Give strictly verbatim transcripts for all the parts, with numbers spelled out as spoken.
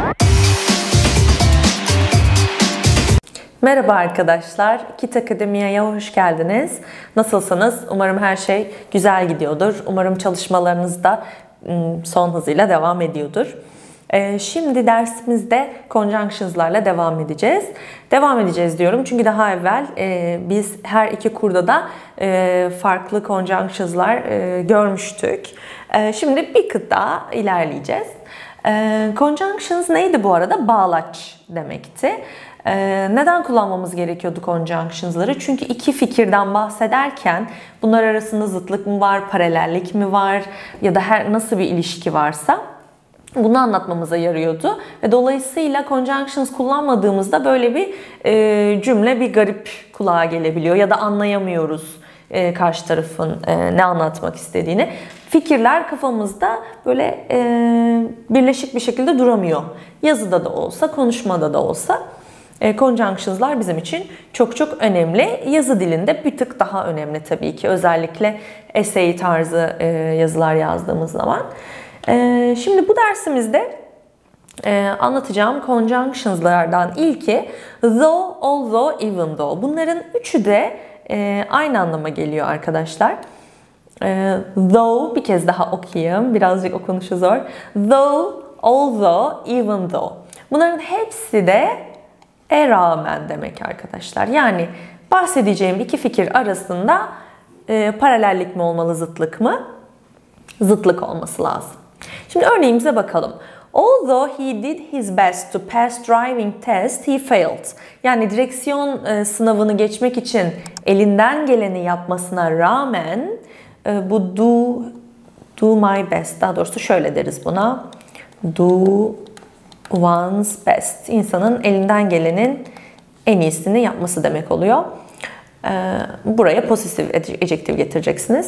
Merhaba arkadaşlar, Kit Akademi'ye hoş geldiniz. Nasılsınız? Umarım her şey güzel gidiyordur. Umarım çalışmalarınız da son hızıyla devam ediyordur. Şimdi dersimizde conjunctions'larla devam edeceğiz. Devam edeceğiz diyorum çünkü daha evvel biz her iki kurda da farklı conjunctions'lar görmüştük. Şimdi bir kıt daha ilerleyeceğiz. Conjunctions neydi bu arada? Bağlaç demekti. Neden kullanmamız gerekiyordu conjunctions'ları? Çünkü iki fikirden bahsederken bunlar arasında zıtlık mı var, paralellik mi var ya da her nasıl bir ilişki varsa bunu anlatmamıza yarıyordu. Ve dolayısıyla conjunctions kullanmadığımızda böyle bir e, cümle bir garip kulağa gelebiliyor ya da anlayamıyoruz e, karşı tarafın e, ne anlatmak istediğini. Fikirler kafamızda böyle e, birleşik bir şekilde duramıyor. Yazıda da olsa, konuşmada da olsa. E, conjunctions'lar bizim için çok çok önemli. Yazı dilinde bir tık daha önemli tabii ki. Özellikle essay tarzı e, yazılar yazdığımız zaman. E, şimdi bu dersimizde e, anlatacağım conjunctions'lardan ilki though, although, even though. Bunların üçü de e, aynı anlama geliyor arkadaşlar. E, though, bir kez daha okuyayım. Birazcık okunuşu zor. Though, although, even though. Bunların hepsi de e rağmen demek arkadaşlar. Yani bahsedeceğim iki fikir arasında e, paralellik mi olmalı, zıtlık mı? Zıtlık olması lazım. Şimdi örneğimize bakalım. Although he did his best to pass driving test, he failed. Yani direksiyon e, sınavını geçmek için elinden geleni yapmasına rağmen e, bu do do my best, daha doğrusu şöyle deriz buna. Do one's best. İnsanın elinden gelenin en iyisini yapması demek oluyor. Buraya pozitif adjektif getireceksiniz.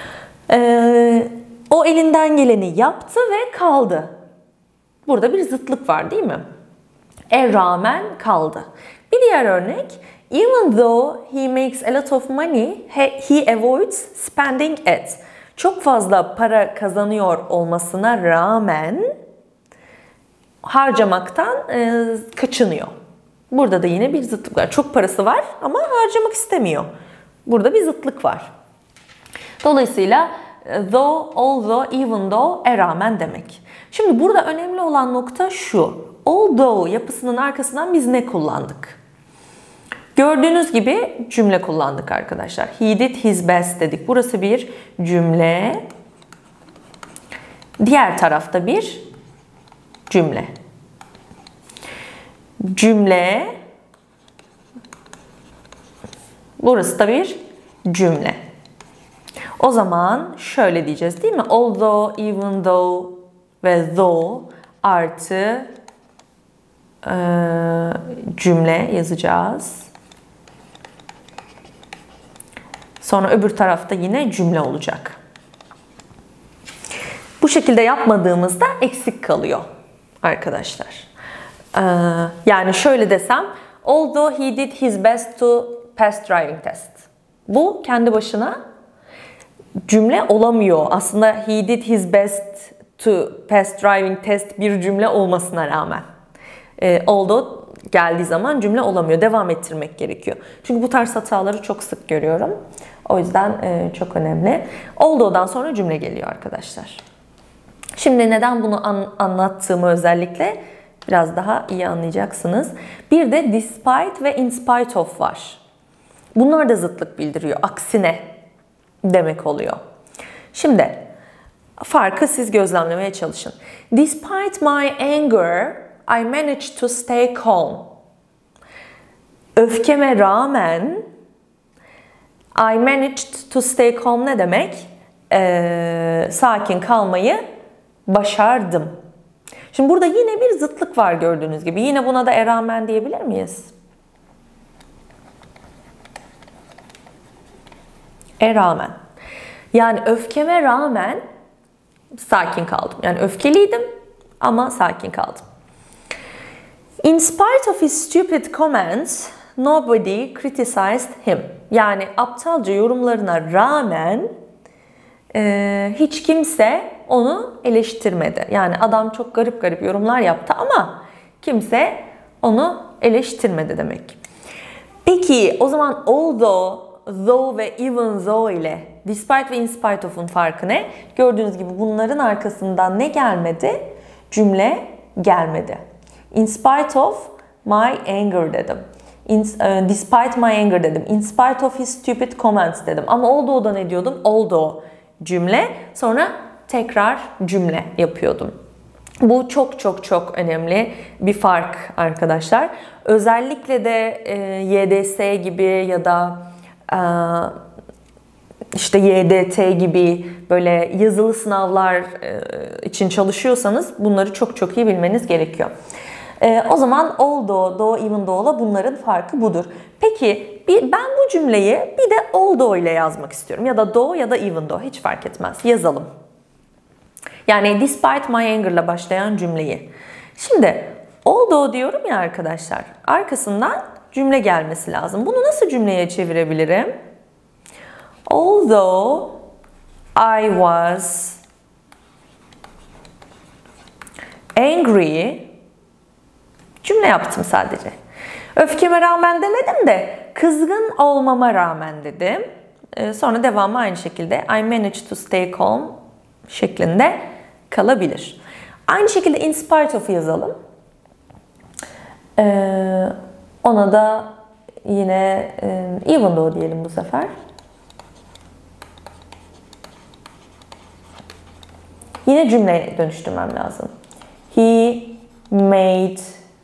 O elinden geleni yaptı ve kaldı. Burada bir zıtlık var değil mi? E rağmen kaldı. Bir diğer örnek. Even though he makes a lot of money, he avoids spending it. Çok fazla para kazanıyor olmasına rağmen harcamaktan e, kaçınıyor. Burada da yine bir zıtlık var. Çok parası var ama harcamak istemiyor. Burada bir zıtlık var. Dolayısıyla though, although, even though e rağmen demek. Şimdi burada önemli olan nokta şu. Although yapısının arkasından biz ne kullandık? Gördüğünüz gibi cümle kullandık arkadaşlar. He did his best dedik. Burası bir cümle. Diğer tarafta bir cümle. Cümle. Burası da bir cümle. O zaman şöyle diyeceğiz değil mi? Although, even though ve though artı e, cümle yazacağız. Sonra öbür tarafta yine cümle olacak. Bu şekilde yapmadığımızda eksik kalıyor arkadaşlar. Ee, yani şöyle desem, although he did his best to pass driving test. Bu kendi başına cümle olamıyor. Aslında he did his best to pass driving test bir cümle olmasına rağmen. Ee, although geldiği zaman cümle olamıyor. Devam ettirmek gerekiyor. Çünkü bu tarz hataları çok sık görüyorum. O yüzden e, çok önemli. Although'dan sonra cümle geliyor arkadaşlar. Şimdi neden bunu an, anlattığımı özellikle biraz daha iyi anlayacaksınız. Bir de despite ve in spite of var. Bunlar da zıtlık bildiriyor. Aksine demek oluyor. Şimdi farkı siz gözlemlemeye çalışın. Despite my anger, I managed to stay calm. Öfkeme rağmen I managed to stay calm ne demek? Ee, sakin kalmayı başardım. Şimdi burada yine bir zıtlık var gördüğünüz gibi. Yine buna da e rağmen diyebilir miyiz? E rağmen. Yani öfkeme rağmen sakin kaldım. Yani öfkeliydim ama sakin kaldım. In spite of his stupid comments, nobody criticized him. Yani aptalca yorumlarına rağmen e, hiç kimse onu eleştirmedi. Yani adam çok garip garip yorumlar yaptı ama kimse onu eleştirmedi demek. Peki o zaman although, though ve even though ile despite ve in spite of'un farkı ne? Gördüğünüz gibi bunların arkasından ne gelmedi? Cümle gelmedi. In spite of my anger dedim. In, uh, despite my anger dedim. In spite of his stupid comments dedim. Ama although'da ne diyordum? Although cümle. Sonra tekrar cümle yapıyordum. Bu çok çok çok önemli bir fark arkadaşlar. Özellikle de e, Y D S gibi ya da e, işte Y D T gibi böyle yazılı sınavlar e, için çalışıyorsanız bunları çok çok iyi bilmeniz gerekiyor. E, o zaman although, though, even though'la bunların farkı budur. Peki bir, ben bu cümleyi bir de although ile yazmak istiyorum. Ya da though ya da even though hiç fark etmez. Yazalım. Yani despite my anger ile başlayan cümleyi. Şimdi although diyorum ya arkadaşlar. Arkasından cümle gelmesi lazım. Bunu nasıl cümleye çevirebilirim? Although I was angry, cümle yaptım sadece. Öfkeme rağmen demedim de kızgın olmama rağmen dedim. Sonra devamı aynı şekilde I managed to stay calm şeklinde kalabilir. Aynı şekilde in spite of yazalım. Ee, ona da yine e, even though diyelim bu sefer. Yine cümleye dönüştürmem lazım. He made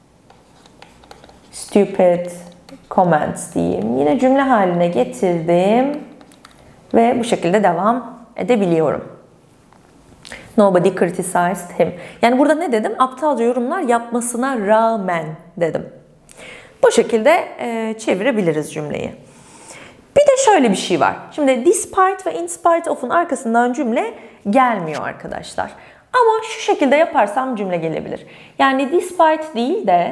stupid comments diyeyim. Yine cümle haline getirdim ve bu şekilde devam edebiliyorum. Nobody criticized him. Yani burada ne dedim? Aptalca yorumlar yapmasına rağmen dedim. Bu şekilde e, çevirebiliriz cümleyi. Bir de şöyle bir şey var. Şimdi despite ve in spite of'un arkasından cümle gelmiyor arkadaşlar. Ama şu şekilde yaparsam cümle gelebilir. Yani despite değil de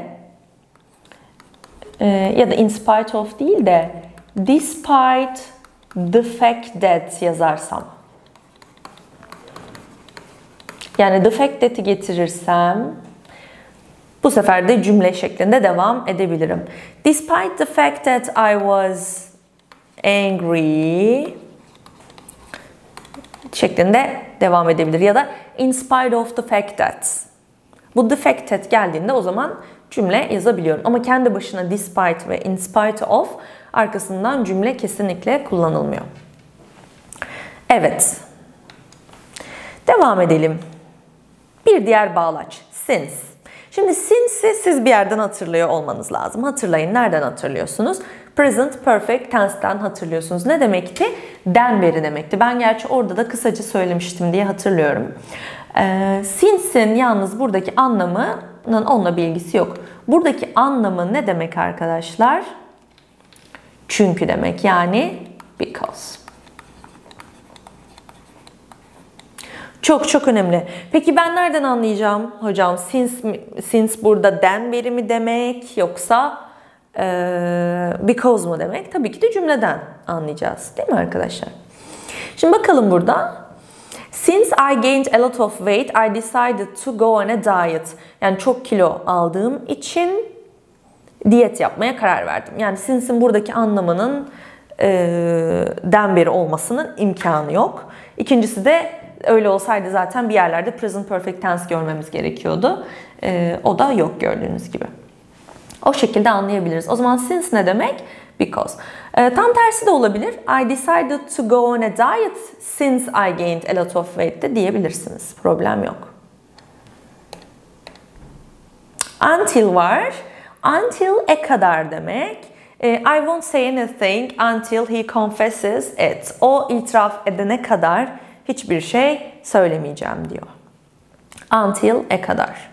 e, ya da in spite of değil de despite the fact that yazarsam. Yani the fact that'i getirirsem bu sefer de cümle şeklinde devam edebilirim. Despite the fact that I was angry şeklinde devam edebilir. Ya da in spite of the fact that. Bu the fact that geldiğinde o zaman cümle yazabiliyorum. Ama kendi başına despite ve in spite of arkasından cümle kesinlikle kullanılmıyor. Evet. Devam edelim. Bir diğer bağlaç. Since. Şimdi since'i siz bir yerden hatırlıyor olmanız lazım. Hatırlayın. Nereden hatırlıyorsunuz? Present Perfect Tense'ten hatırlıyorsunuz. Ne demekti? Den beri demekti. Ben gerçi orada da kısaca söylemiştim diye hatırlıyorum. Ee, since'in yalnız buradaki anlamının onunla bir ilgisi yok. Buradaki anlamı ne demek arkadaşlar? Çünkü demek. Yani because. Çok çok önemli. Peki ben nereden anlayacağım hocam? Since, since burada den beri mi demek yoksa e, because mu demek? Tabii ki de cümleden anlayacağız. Değil mi arkadaşlar? Şimdi bakalım burada. Since I gained a lot of weight, I decided to go on a diet. Yani çok kilo aldığım için diyet yapmaya karar verdim. Yani since'in buradaki anlamının e, den beri olmasının imkanı yok. İkincisi de öyle olsaydı zaten bir yerlerde present perfect tense görmemiz gerekiyordu. Ee, o da yok gördüğünüz gibi. O şekilde anlayabiliriz. O zaman since ne demek? Because. Ee, tam tersi de olabilir. I decided to go on a diet since I gained a lot of weight de diyebilirsiniz. Problem yok. Until var. Until e kadar demek. Ee, I won't say anything until he confesses it. O itiraf edene kadar hiçbir şey söylemeyeceğim diyor. Until e kadar.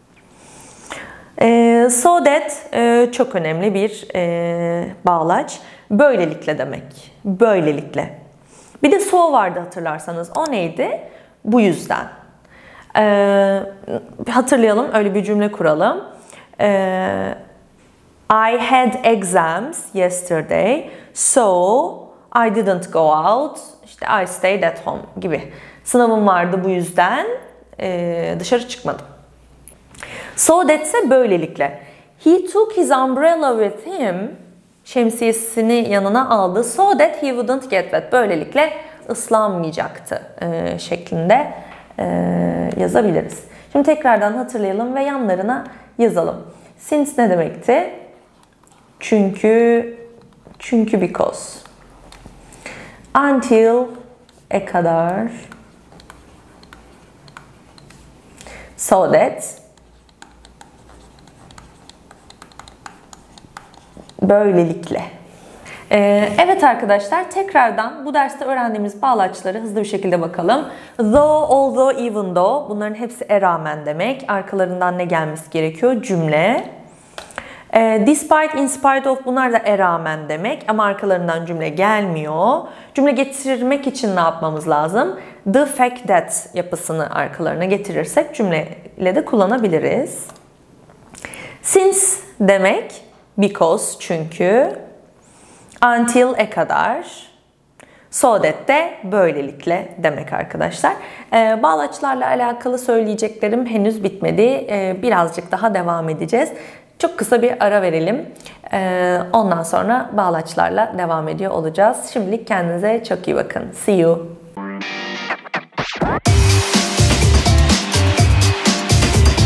E, so that e, çok önemli bir e, bağlaç. Böylelikle demek. Böylelikle. Bir de so vardı hatırlarsanız. O neydi? Bu yüzden. E, hatırlayalım. Öyle bir cümle kuralım. E, I had exams yesterday, so I didn't go out. İşte I stayed at home gibi. Sınavım vardı bu yüzden e, dışarı çıkmadım. So that ise böylelikle. He took his umbrella with him. Şemsiyesini yanına aldı. So that he wouldn't get wet. Böylelikle ıslanmayacaktı e, şeklinde e, yazabiliriz. Şimdi tekrardan hatırlayalım ve yanlarına yazalım. Since ne demekti? Çünkü, çünkü because. Until e kadar. So that. Böylelikle. Ee, evet arkadaşlar, tekrardan bu derste öğrendiğimiz bağlaçları hızlı bir şekilde bakalım. Though, although, even though, bunların hepsi e rağmen demek. Arkalarından ne gelmesi gerekiyor? Cümle. Ee, despite, in spite of, bunlar da e rağmen demek ama arkalarından cümle gelmiyor. Cümle getirmek için ne yapmamız lazım? The fact that yapısını arkalarına getirirsek cümleyle de kullanabiliriz. Since demek because, çünkü. Until e kadar. So that de böylelikle demek arkadaşlar. Ee, bağlaçlarla alakalı söyleyeceklerim henüz bitmedi. Ee, birazcık daha devam edeceğiz. Çok kısa bir ara verelim. Ee, ondan sonra bağlaçlarla devam ediyor olacağız. Şimdilik kendinize çok iyi bakın. See you.